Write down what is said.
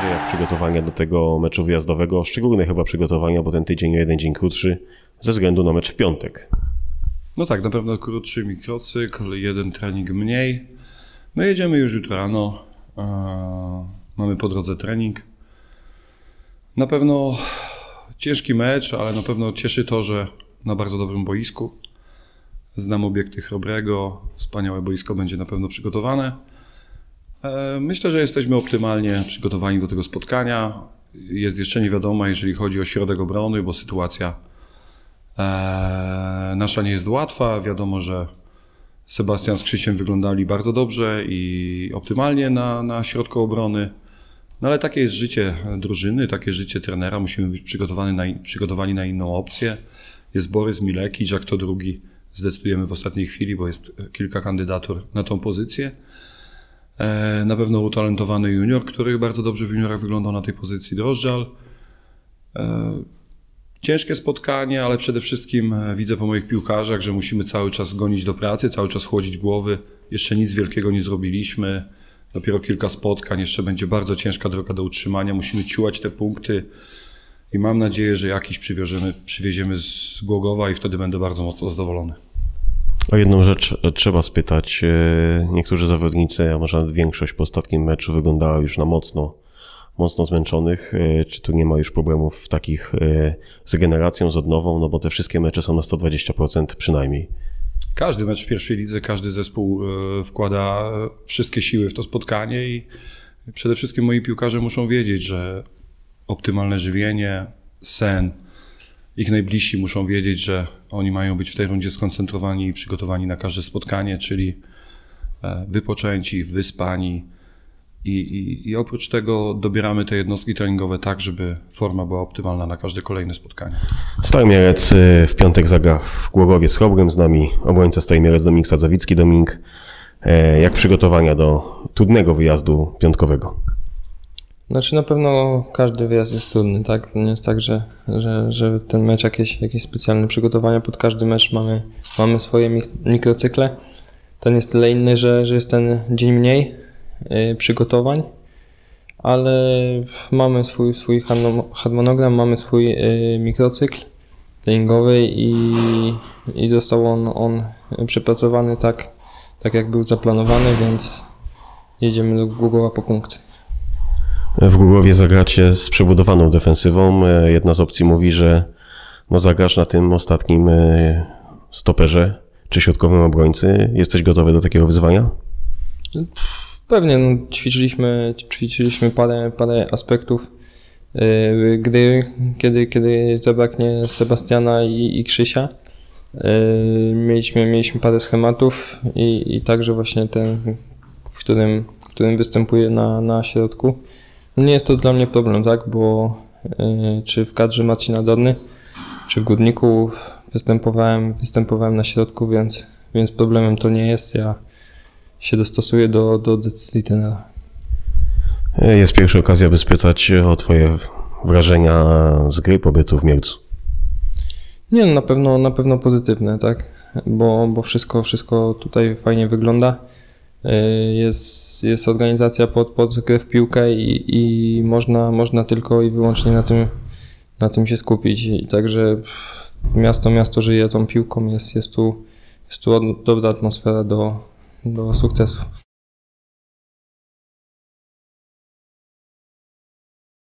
trenerze, jak przygotowania do tego meczu wyjazdowego, szczególne chyba przygotowania, bo ten tydzień o jeden dzień krótszy, ze względu na mecz w piątek. No tak, na pewno krótszy mikrocykl, jeden trening mniej. No jedziemy już jutro rano, mamy po drodze trening. Na pewno ciężki mecz, ale na pewno cieszy to, że na bardzo dobrym boisku. Znam obiekty Chrobrego, wspaniałe boisko będzie na pewno przygotowane. Myślę, że jesteśmy optymalnie przygotowani do tego spotkania. Jest jeszcze niewiadoma, jeżeli chodzi o środek obrony, bo sytuacja nasza nie jest łatwa. Wiadomo, że Sebastian z Krzysiem wyglądali bardzo dobrze i optymalnie na środku obrony. No ale takie jest życie drużyny, takie życie trenera. Musimy być przygotowani na inną opcję. Jest Borys Milekic, jak to drugi zdecydujemy w ostatniej chwili, bo jest kilka kandydatur na tą pozycję. Na pewno utalentowany junior, który bardzo dobrze w juniorach wyglądał na tej pozycji, Drożdżal. Ciężkie spotkanie, ale przede wszystkim widzę po moich piłkarzach, że musimy cały czas gonić do pracy, cały czas chłodzić głowy. Jeszcze nic wielkiego nie zrobiliśmy. Dopiero kilka spotkań, jeszcze będzie bardzo ciężka droga do utrzymania. Musimy ciułać te punkty i mam nadzieję, że jakiś przywieziemy z Głogowa i wtedy będę bardzo mocno zadowolony. O jedną rzecz trzeba spytać. Niektórzy zawodnicy, a może nawet większość po ostatnim meczu wyglądała już na mocno zmęczonych. Czy tu nie ma już problemów takich z regeneracją, z odnową? No bo te wszystkie mecze są na 120% przynajmniej. Każdy mecz w pierwszej lidze, każdy zespół wkłada wszystkie siły w to spotkanie i przede wszystkim moi piłkarze muszą wiedzieć, że optymalne żywienie, sen, ich najbliżsi muszą wiedzieć, że oni mają być w tej rundzie skoncentrowani i przygotowani na każde spotkanie, czyli wypoczęci, wyspani i oprócz tego dobieramy te jednostki treningowe tak, żeby forma była optymalna na każde kolejne spotkanie. Stary Mielec w piątek zagra w Głogowie z Chrobrym, z nami obrońca Stary Mielec Dominik Sadzawicki. Dominik, jak przygotowania do trudnego wyjazdu piątkowego? Znaczy na pewno każdy wyjazd jest trudny, tak? Nie jest tak, że ten mecz jakieś specjalne przygotowania. Pod każdy mecz mamy swoje mikrocykle. Ten jest tyle inny, że jest ten dzień mniej przygotowań, ale mamy swój harmonogram, mamy swój mikrocykl treningowy i został on przepracowany tak jak był zaplanowany, więc jedziemy do Głogowa po punkty. W Głogowie zagracie z przebudowaną defensywą. Jedna z opcji mówi, że zagrasz na tym ostatnim stoperze czy środkowym obrońcy. Jesteś gotowy do takiego wyzwania? Pewnie, ćwiczyliśmy parę aspektów gry, kiedy zabraknie Sebastiana i Krzysia. Mieliśmy parę schematów i także właśnie ten, w którym występuję na środku. Nie jest to dla mnie problem, tak, bo czy w kadrze Marcina Dorny, czy w Górniku występowałem na środku, więc problemem to nie jest. Ja się dostosuję do decyzji trenera. Jest pierwsza okazja, by spytać o twoje wrażenia z gry, pobytu w Mielcu. Nie, no, na pewno pozytywne, tak, bo wszystko tutaj fajnie wygląda. Jest organizacja pod grę w piłkę i można tylko i wyłącznie na tym się skupić. I także miasto żyje tą piłką, jest tu dobra atmosfera do sukcesu.